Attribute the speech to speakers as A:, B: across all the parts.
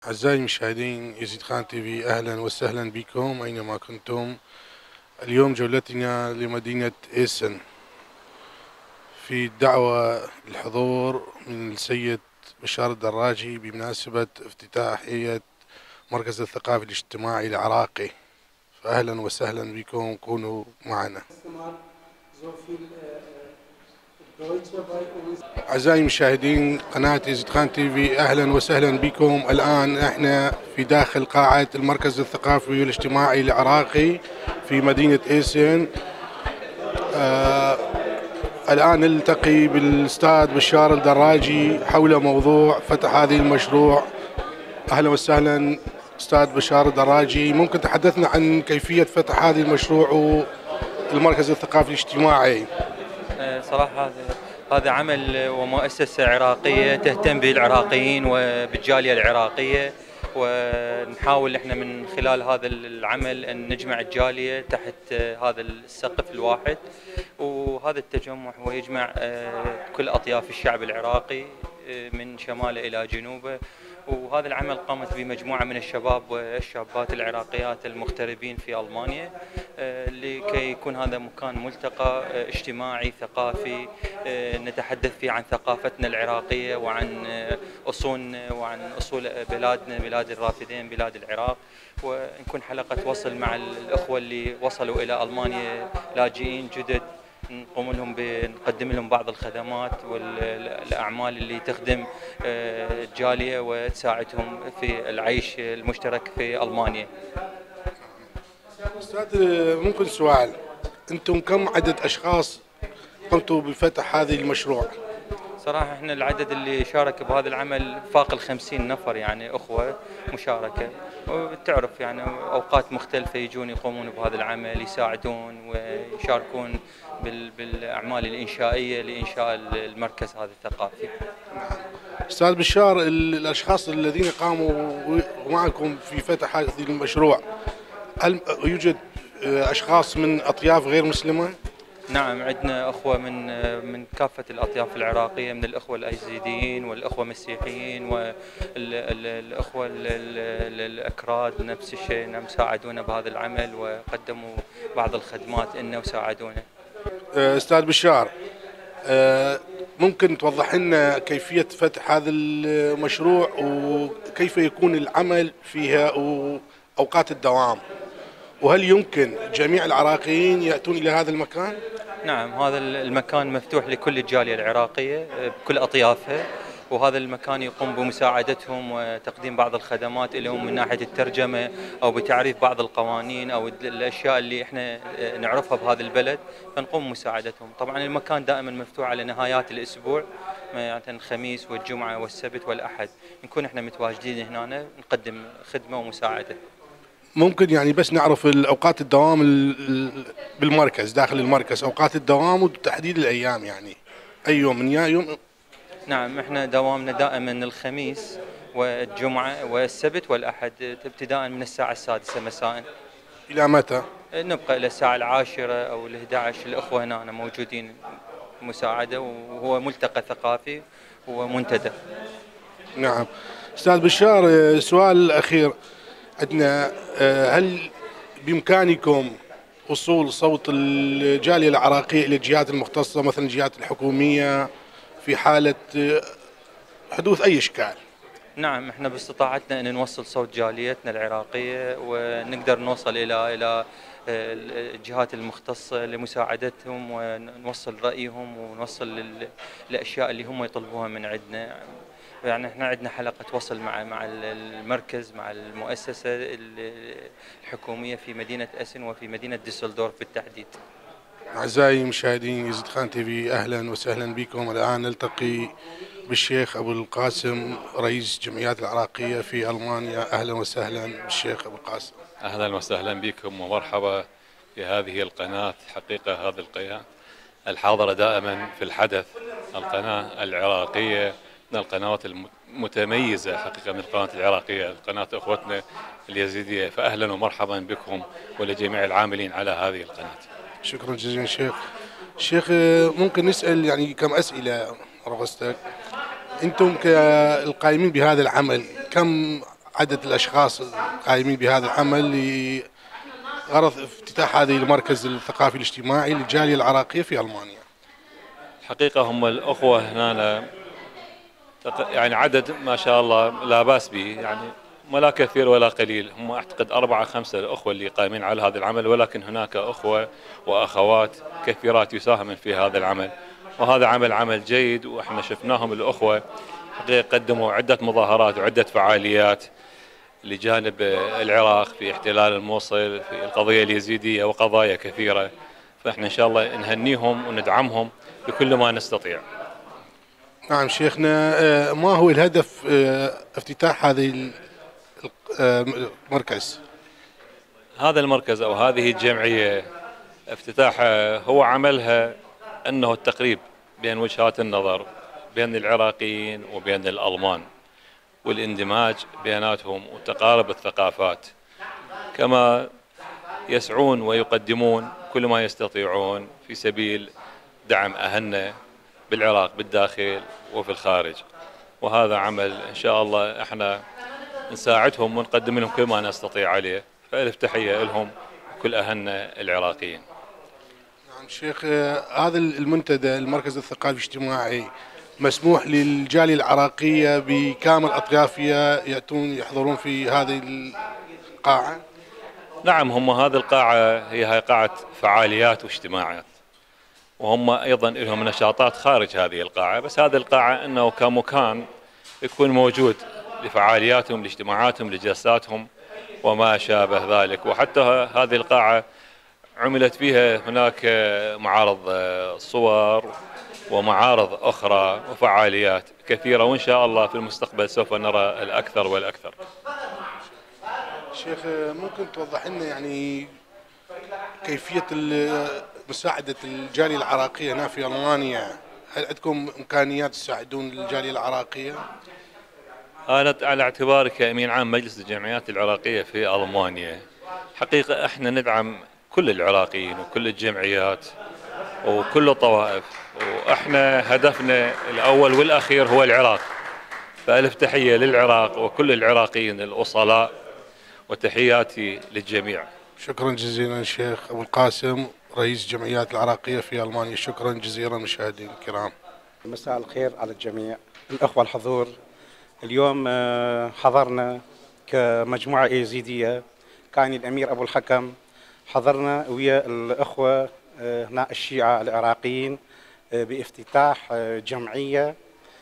A: أعزائي المشاهدين يزيد خان تي في، أهلا وسهلا بكم أينما كنتم. اليوم جولتنا لمدينة إيسن في دعوة الحضور من السيد بشار الدراجي بمناسبة افتتاحية مركز الثقافي الاجتماعي العراقي. فأهلا وسهلا بكم، كونوا معنا. أعزائي المشاهدين قناة يزيد خان تي في، أهلا وسهلا بكم. الآن احنا في داخل قاعة المركز الثقافي والاجتماعي العراقي في مدينة إيسن. الآن نلتقي بالأستاذ بشار الدراجي حول موضوع فتح هذه المشروع. أهلا وسهلا أستاذ بشار الدراجي، ممكن تحدثنا عن كيفية فتح هذه المشروع والمركز الثقافي الاجتماعي؟
B: صراحة هذا عمل ومؤسسة عراقية تهتم بالعراقيين وبالجالية العراقية، ونحاول احنا من خلال هذا العمل ان نجمع الجالية تحت هذا السقف الواحد. وهذا التجمع هو يجمع كل أطياف الشعب العراقي من شماله إلى جنوبه. وهذا العمل قامت بمجموعة من الشباب والشابات العراقيات المغتربين في ألمانيا، لكي يكون هذا مكان ملتقى اجتماعي ثقافي نتحدث فيه عن ثقافتنا العراقية وعن أصولنا وعن أصول بلادنا، بلاد الرافدين، بلاد العراق، ونكون حلقة وصل مع الأخوة اللي وصلوا إلى ألمانيا لاجئين جدد. نقدم لهم بعض الخدمات والأعمال اللي تخدم الجالية وتساعدهم في العيش المشترك في ألمانيا.
A: أستاذ، ممكن سؤال؟ أنتم كم عدد أشخاص قمتوا بفتح هذه المشروع؟
B: صراحة احنا العدد اللي شارك بهذا العمل فاق 50 نفر، يعني أخوة مشاركة، وبتعرف يعني أوقات مختلفة يجون يقومون بهذا العمل، يساعدون ويشاركون بالأعمال الإنشائية لإنشاء المركز هذا الثقافي.
A: أستاذ بشار، الأشخاص الذين قاموا معكم في فتح هذه المشروع، هل يوجد أشخاص من أطياف غير مسلمة؟
B: نعم، عندنا أخوة من كافة الأطياف العراقية، من الأخوة الأيزيديين والأخوة المسيحيين والأخوة الأكراد نفس الشيء، نعم ساعدونا بهذا العمل وقدموا بعض الخدمات لنا وساعدونا.
A: أستاذ بشار، ممكن توضح لنا كيفية فتح هذا المشروع وكيف يكون العمل فيها وأوقات الدوام، وهل يمكن جميع العراقيين يأتون إلى هذا المكان؟
B: نعم، هذا المكان مفتوح لكل الجالية العراقية بكل أطيافها، وهذا المكان يقوم بمساعدتهم وتقديم بعض الخدمات لهم من ناحية الترجمة أو بتعريف بعض القوانين أو الأشياء اللي إحنا نعرفها بهذا البلد، فنقوم بمساعدتهم. طبعا المكان دائما مفتوح على نهايات الأسبوع، يعني الخميس والجمعة والسبت والأحد نكون إحنا متواجدين هنا نقدم خدمة ومساعدة.
A: ممكن يعني بس نعرف الأوقات الدوام بالمركز، داخل المركز أوقات الدوام وتحديد الأيام، يعني أي يوم من يوم؟
B: نعم، احنا دوامنا دائما الخميس والجمعة والسبت والأحد، ابتداء من الساعة 6 مساء.
A: إلى متى؟
B: نبقى إلى الساعة 10 أو 11. الأخوة هنا موجودين مساعدة، وهو ملتقى ثقافي ومنتدى.
A: نعم. أستاذ بشار، سؤال أخير عندنا، هل بإمكانكم وصول صوت الجالية العراقية إلى الجهات المختصة، مثلا الجهات الحكومية، في حالة حدوث أي إشكال؟
B: نعم، احنا باستطاعتنا ان نوصل صوت جاليتنا العراقية، ونقدر نوصل الى الجهات المختصة لمساعدتهم ونوصل رأيهم ونوصل الاشياء اللي هم يطلبوها من عندنا. يعني احنا عندنا حلقة وصل مع المركز، مع المؤسسة الحكومية في مدينة أسن وفي مدينة ديسلدورف بالتحديد.
A: أعزائي المشاهدين يزيد خان تي في، أهلا وسهلا بكم. الآن نلتقي بالشيخ أبو القاسم، رئيس الجمعيات العراقية في ألمانيا. أهلا وسهلا بالشيخ أبو القاسم.
C: أهلا وسهلا بكم ومرحبا في هذه القناة. حقيقة هذه القناة الحاضرة دائما في الحدث، القناة العراقية من القنوات المتميزة حقيقة، من القناة العراقية، قناة أخوتنا اليزيدية. فأهلا ومرحبا بكم ولجميع العاملين على هذه القناة.
A: شكرا جزيلا شيخ. ممكن نسأل يعني كم أسئلة رغستك؟ أنتم كالقائمين بهذا العمل كم عدد الأشخاص القائمين بهذا العمل لغرض افتتاح هذه المركز الثقافي الاجتماعي للجالية العراقية في ألمانيا؟
C: الحقيقة هم الأخوة هنا يعني عدد ما شاء الله لا بأس به، يعني ولا كثير ولا قليل، هم أعتقد 4 5 الأخوة اللي قائمين على هذا العمل، ولكن هناك أخوة وأخوات كثيرات يساهمن في هذا العمل، وهذا عمل جيد. وإحنا شفناهم الأخوة حقيقة قدموا عدة مظاهرات وعدة فعاليات لجانب العراق في احتلال الموصل، في القضية اليزيدية وقضايا كثيرة، فإحنا إن شاء الله نهنيهم وندعمهم بكل ما نستطيع.
A: نعم شيخنا، ما هو الهدف افتتاح هذه المركز؟
C: هذا المركز أو هذه الجمعية افتتاحها هو عملها أنه التقريب بين وجهات النظر بين العراقيين وبين الألمان، والاندماج بيناتهم وتقارب الثقافات، كما يسعون ويقدمون كل ما يستطيعون في سبيل دعم أهلنا بالعراق بالداخل وفي الخارج. وهذا عمل إن شاء الله احنا نساعدهم ونقدم لهم كل ما نستطيع عليه، فألف تحية لهم كل أهلنا العراقيين.
A: نعم شيخ، هذا المنتدى المركز الثقافي الاجتماعي مسموح للجالية العراقية بكامل أطيافها يأتون يحضرون في هذه القاعة؟
C: نعم، هم هذه القاعة هي قاعة فعاليات واجتماعات، وهم أيضا لهم نشاطات خارج هذه القاعة، بس هذه القاعة أنه كمكان يكون موجود لفعالياتهم لاجتماعاتهم لجلساتهم وما شابه ذلك. وحتى هذه القاعة عملت فيها هناك معارض صور ومعارض أخرى وفعاليات كثيرة، وإن شاء الله في المستقبل سوف نرى الأكثر والأكثر.
A: شيخ، ممكن توضح لنا يعني كيفية مساعدة الجالية العراقية هنا في ألمانيا؟ هل عندكم إمكانيات تساعدون الجالية العراقية؟
C: أنا على اعتباري كأمين عام مجلس الجمعيات العراقية في ألمانيا، حقيقة احنا ندعم كل العراقيين وكل الجمعيات وكل الطوائف، واحنا هدفنا الأول والأخير هو العراق، فألف تحية للعراق وكل العراقيين الأصلاء وتحياتي للجميع.
A: شكرا جزيلا شيخ أبو القاسم رئيس الجمعيات العراقية في ألمانيا، شكرا جزيلا مشاهدينا الكرام.
D: مساء الخير على الجميع. الأخوة الحضور، اليوم حضرنا كمجموعة يزيدية، كان الأمير أبو الحكم، حضرنا ويا الأخوة هنا الشيعة العراقيين بافتتاح جمعية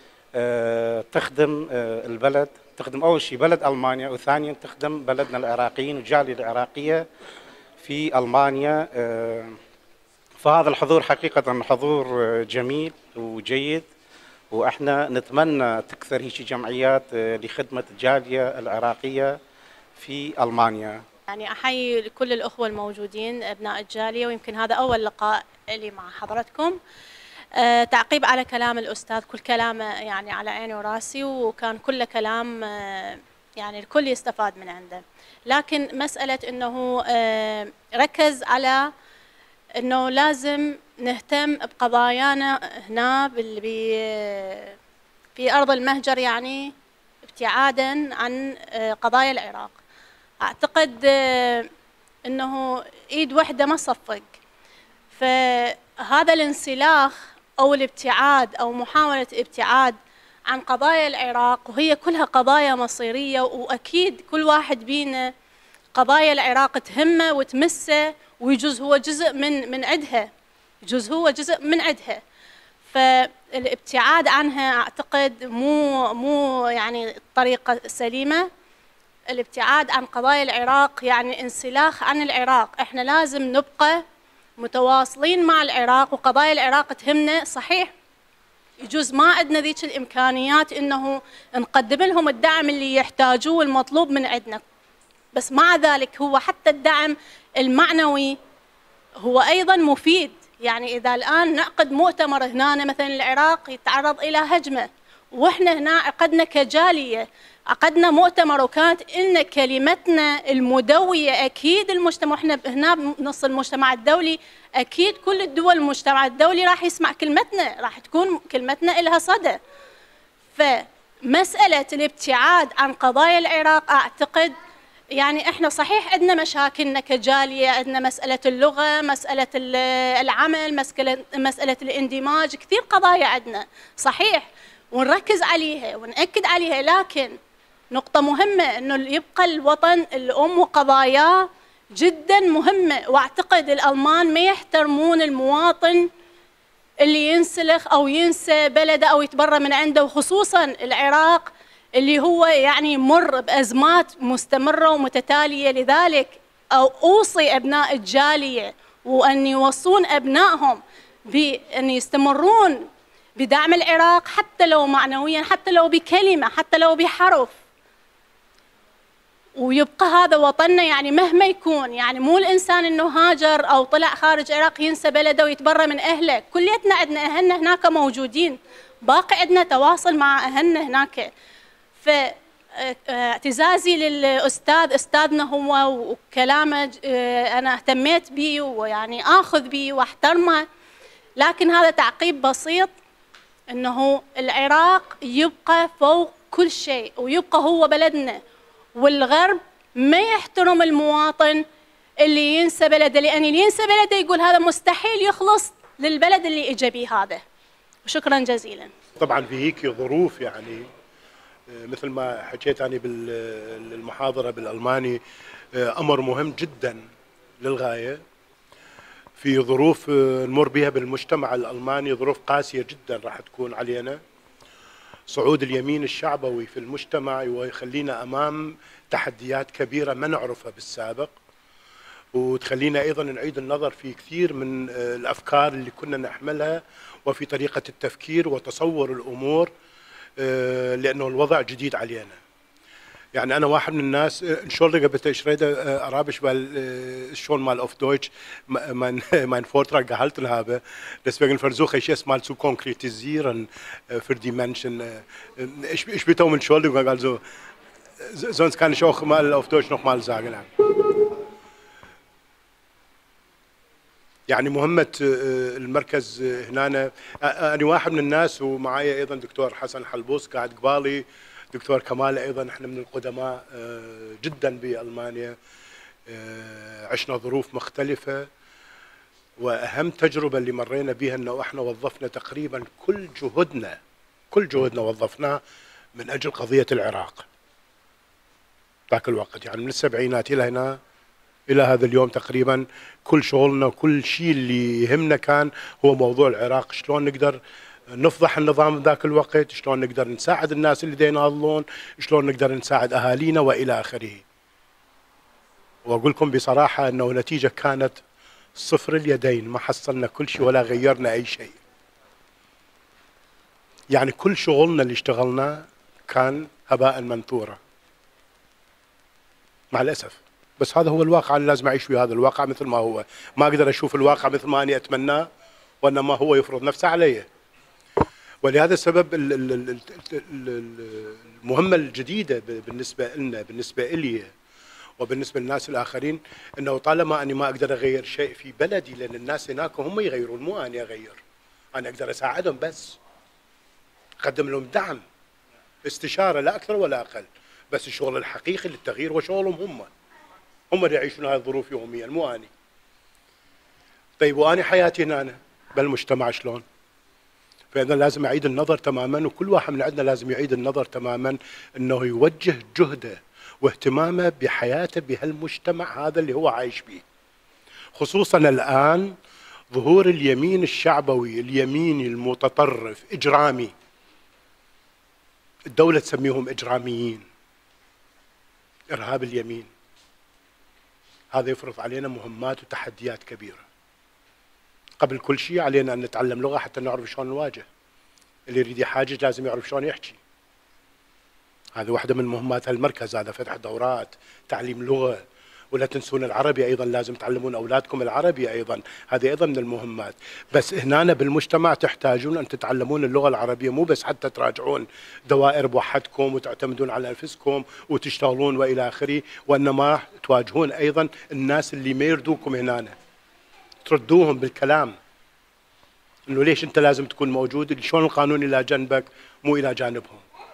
D: تخدم البلد، تخدم أول شيء بلد ألمانيا، وثانيا تخدم بلدنا العراقيين والجالية العراقية في ألمانيا. فهذا الحضور حقيقة حضور جميل وجيد، واحنا نتمنى تكثر هيك جمعيات لخدمة الجالية العراقية في ألمانيا.
E: يعني أحيي كل الأخوة الموجودين أبناء الجالية، ويمكن هذا أول لقاء لي مع حضرتكم. تعقيب على كلام الأستاذ، كل كلامه يعني على عيني وراسي، وكان كل كلام يعني الكل يستفاد من عنده، لكن مسألة أنه ركز على أنه لازم نهتم بقضايانا هنا في أرض المهجر، يعني ابتعادا عن قضايا العراق. أعتقد أنه إيد واحدة ما صفق، فهذا الانسلاخ أو الابتعاد أو محاولة ابتعاد عن قضايا العراق، وهي كلها قضايا مصيرية، وأكيد كل واحد بينا قضايا العراق تهمه وتمسه، ويجوز هو جزء من عدها، يجوز هو جزء من عدها. فالابتعاد عنها أعتقد مو يعني الطريقة السليمة. الابتعاد عن قضايا العراق يعني انسلاخ عن العراق. احنا لازم نبقى متواصلين مع العراق، وقضايا العراق تهمنا صحيح، يجوز ما عندنا ذيك الإمكانيات إنه نقدم لهم الدعم اللي يحتاجوه والمطلوب من عندنا، بس مع ذلك هو حتى الدعم المعنوي هو أيضا مفيد. يعني إذا الآن نعقد مؤتمر هنا مثلا العراق يتعرض إلى هجمة، وإحنا هنا عقدنا كجالية عقدنا مؤتمر، وكانت إن كلمتنا المدوية أكيد المجتمع، إحنا هنا بنص المجتمع الدولي، أكيد كل الدول المجتمع الدولي راح يسمع كلمتنا، راح تكون كلمتنا إلها صدى. مسألة الابتعاد عن قضايا العراق أعتقد يعني احنا صحيح عندنا مشاكلنا كجالية، عندنا مسألة اللغة، مسألة العمل، مسألة الاندماج، كثير قضايا عندنا صحيح ونركز عليها ونأكد عليها، لكن نقطة مهمة انه يبقى الوطن الأم وقضاياه جدا مهمة. واعتقد الألمان ما يحترمون المواطن اللي ينسلخ او ينسى بلده او يتبرى من عنده، وخصوصا العراق اللي هو يعني يمر بأزمات مستمرة ومتتالية. لذلك أوصي أبناء الجالية وأن يوصون أبنائهم بأن يستمرون بدعم العراق حتى لو معنويا، حتى لو بكلمة، حتى لو بحرف، ويبقى هذا وطننا يعني مهما يكون. يعني مو الإنسان أنه هاجر أو طلع خارج العراق ينسى بلده ويتبرى من أهله، كليتنا عندنا أهلنا هناك موجودين، باقي عندنا تواصل مع أهلنا هناك. فاعتزازي للأستاذ أستاذنا هو وكلامه أنا اهتميت به ويعني آخذ به واحترمه، لكن هذا تعقيب بسيط أنه العراق يبقى فوق كل شيء ويبقى هو بلدنا، والغرب ما يحترم المواطن اللي ينسى بلده، لأن اللي ينسى بلده يقول هذا مستحيل يخلص للبلد اللي اجى به هذا. وشكرا جزيلا.
F: طبعا في هيك ظروف يعني مثل ما حكيت أنا بالمحاضرة بالألماني، أمر مهم جدا للغاية في ظروف نمر بها بالمجتمع الألماني، ظروف قاسية جدا راح تكون علينا. صعود اليمين الشعبوي في المجتمع ويخلينا أمام تحديات كبيرة ما نعرفها بالسابق، وتخلينا أيضا نعيد النظر في كثير من الأفكار اللي كنا نحملها وفي طريقة التفكير وتصور الأمور، لأنه الوضع جديد علينا. يعني أنا واحد من الناس Entschuldige bitte, ich rede Arabisch, weil schon mal auf Deutsch mein Vortrag gehalten habe. Deswegen versuche ich es mal zu konkretisieren für die Menschen. Ich bitte um Entschuldigung, also sonst kann ich auch mal auf Deutsch nochmal sagen. يعني مهمة المركز هنا، أنا واحد من الناس ومعايا أيضا دكتور حسن حلبوس قاعد قبالي، دكتور كمال أيضا، احنا من القدماء جدا بألمانيا، عشنا ظروف مختلفة، وأهم تجربة اللي مرينا بها أنه احنا وظفنا تقريبا كل جهدنا وظفناه من أجل قضية العراق ذاك الوقت. يعني من السبعينات إلى هنا إلى هذا اليوم تقريبا كل شغلنا وكل شيء اللي يهمنا كان هو موضوع العراق، شلون نقدر نفضح النظام ذاك الوقت، شلون نقدر نساعد الناس اللي يناضلون، شلون نقدر نساعد أهالينا وإلى آخره. وأقول لكم بصراحة أنه نتيجة كانت صفر اليدين، ما حصلنا كل شيء ولا غيرنا أي شيء. يعني كل شغلنا اللي اشتغلناه كان هباء منثورا مع الأسف، بس هذا هو الواقع، أنا لازم أعيش في هذا الواقع مثل ما هو، ما أقدر أشوف الواقع مثل ما أنا أتمناه وإنما هو يفرض نفسه علي. ولهذا السبب المهمة الجديدة بالنسبة لنا، بالنسبة إلي وبالنسبة للناس الآخرين، أنه طالما أني ما أقدر أغير شيء في بلدي، لأن الناس هناك هم يغيرون مو أنا أغير، أنا أقدر أساعدهم بس، أقدم لهم دعم، استشارة لا أكثر ولا أقل، بس الشغل الحقيقي للتغيير هو شغلهم هم اللي يعيشون هذه الظروف يوميا مو أنا. طيب وأنا حياتي هنا بالمجتمع شلون؟ فإذا لازم أعيد النظر تماما، وكل واحد من عندنا لازم يعيد النظر تماما أنه يوجه جهده واهتمامه بحياته بهالمجتمع هذا اللي هو عايش به. خصوصا الآن ظهور اليمين الشعبوي، اليميني المتطرف إجرامي، الدولة تسميهم إجراميين، إرهاب اليمين، هذا يفرض علينا مهمات وتحديات كبيرة. قبل كل شيء علينا أن نتعلم لغة حتى نعرف شلون نواجه، اللي يريد يحاجج لازم يعرف شلون يحكي. هذه واحدة من مهمات هالمركز هذا، فتح دورات تعليم لغة. ولا تنسون العربي أيضا، لازم تعلمون أولادكم العربي أيضا، هذه أيضا من المهمات. بس هنا بالمجتمع تحتاجون أن تتعلمون اللغة العربية، مو بس حتى تراجعون دوائر بوحدكم وتعتمدون على أنفسكم وتشتغلون وإلى آخره، وإنما تواجهون أيضا الناس اللي ما يردوكم هنا، تردوهم بالكلام انه ليش انت لازم تكون موجود، شلون القانون الى جنبك مو الى جانبهم.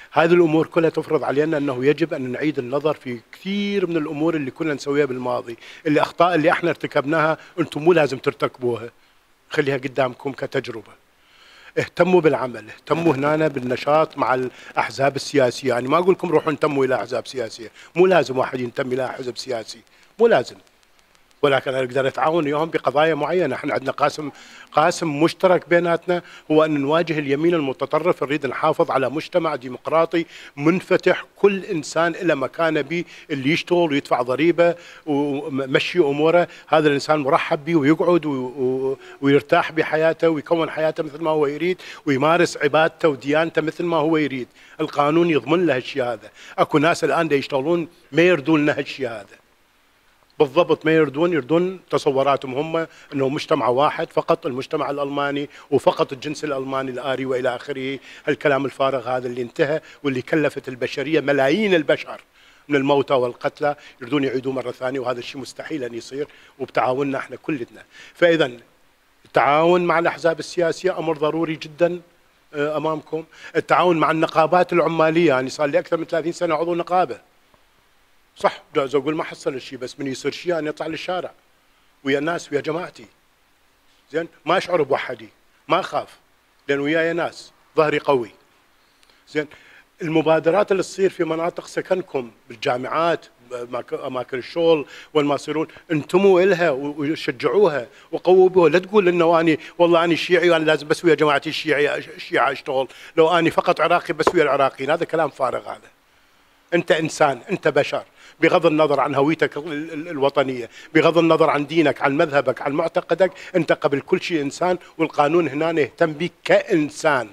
F: هذه الأمور كلها تفرض علينا أنه يجب أن نعيد النظر في كثير من الأمور اللي كنا نسويها بالماضي. الأخطاء اللي احنا ارتكبناها أنتم مو لازم ترتكبوها، خليها قدامكم كتجربة. اهتموا بالعمل، اهتموا هنا بالنشاط مع الأحزاب السياسية. يعني ما أقول لكم روحوا انتموا إلى أحزاب سياسية، مو لازم واحد ينتمي إلى حزب سياسي، مو لازم، ولكن نقدر نتعاون وياهم بقضايا معينه. احنا عندنا قاسم مشترك بيناتنا، هو ان نواجه اليمين المتطرف. نريد نحافظ على مجتمع ديمقراطي منفتح، كل انسان له مكانه به، اللي يشتغل ويدفع ضريبه ومشي اموره، هذا الانسان مرحب به ويقعد ويرتاح بحياته ويكون حياته مثل ما هو يريد، ويمارس عبادته وديانته مثل ما هو يريد. القانون يضمن له هالشيء هذا. اكو ناس الان يشتغلون ما يردون لنا هالشيء هذا بالضبط، ما يردون تصوراتهم هم انه مجتمع واحد فقط، المجتمع الالماني وفقط الجنس الالماني الاري والى اخره. الكلام الفارغ هذا اللي انتهى واللي كلفت البشريه ملايين البشر من الموتى والقتلى، يريدون يعيدوه مره ثانيه، وهذا الشيء مستحيل ان يصير، وبتعاوننا احنا كلنا. فاذا التعاون مع الاحزاب السياسيه امر ضروري جدا امامكم. التعاون مع النقابات العماليه، يعني صار لي اكثر من 30 سنه عضو نقابه. صح، جايز اقول ما حصل الشيء، بس من يصير شيء انا اطلع للشارع ويا الناس ويا جماعتي. زين، ما اشعر بوحدي، ما اخاف، لان وياي ناس، ظهري قوي. زين، المبادرات اللي تصير في مناطق سكنكم بالجامعات، اماكن الشغل وين ما يصيرون، انتموا الها وشجعوها وقووا بها. لا تقول انه اني والله اني شيعي وانا لازم بس ويا جماعتي الشيعه اشتغل، لو اني فقط عراقي بس ويا العراقيين، هذا كلام فارغ. هذا انت انسان، انت بشر، بغض النظر عن هويتك الوطنيه، بغض النظر عن دينك، عن مذهبك، عن معتقدك، انت قبل كل شيء انسان، والقانون هنا يهتم بك كانسان.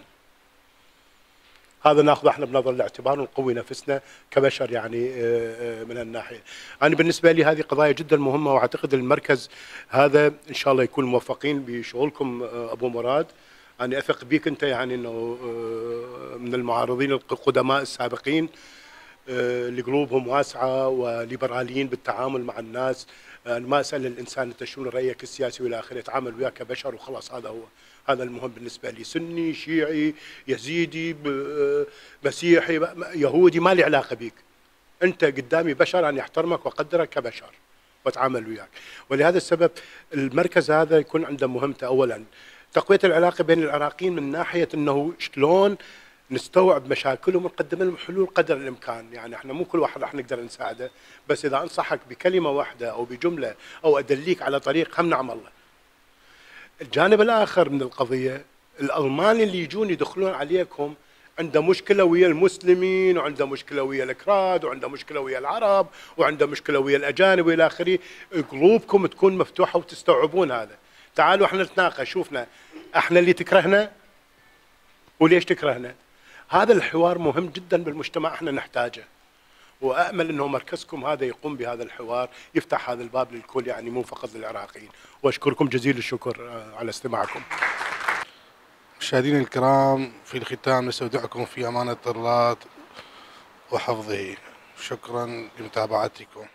F: هذا ناخذه احنا بنظر الاعتبار ونقوي نفسنا كبشر يعني من الناحيه. انا بالنسبه لي هذه قضايا جدا مهمه، واعتقد المركز هذا ان شاء الله يكون موفقين بشغلكم ابو مراد. انا اثق بك انت، يعني انه من المعارضين القدماء السابقين اللي قلوبهم واسعه وليبراليين بالتعامل مع الناس. ما اسال الانسان انت شنو رايك السياسي والى اخره، اتعامل وياه كبشر وخلاص. هذا المهم بالنسبه لي. سني، شيعي، يزيدي، مسيحي، يهودي، ما لي علاقه بيك. انت قدامي بشر، انا احترمك واقدرك كبشر واتعامل وياك. ولهذا السبب المركز هذا يكون عنده مهمته اولا تقويه العلاقه بين العراقيين، من ناحيه انه شلون نستوعب مشاكلهم ونقدم لهم حلول قدر الامكان. يعني احنا مو كل واحد راح نقدر نساعده، بس اذا انصحك بكلمه واحده او بجمله او ادليك على طريق، هم نعم الله. الجانب الاخر من القضيه، الالمان اللي يجون يدخلون عليكم عنده مشكله ويا المسلمين، وعنده مشكله ويا الاكراد، وعنده مشكله ويا العرب، وعنده مشكله ويا الاجانب والى اخره. قلوبكم تكون مفتوحه وتستوعبون هذا. تعالوا احنا نتناقش، شوفنا احنا اللي تكرهنا وليش تكرهنا. هذا الحوار مهم جدا بالمجتمع، احنا نحتاجه، وامل انه مركزكم هذا يقوم بهذا الحوار، يفتح هذا الباب للكل، يعني مو فقط للعراقيين. واشكركم جزيل الشكر على استماعكم.
A: مشاهدينا الكرام، في الختام نستودعكم في امانه الله وحفظه. شكرا لمتابعتكم.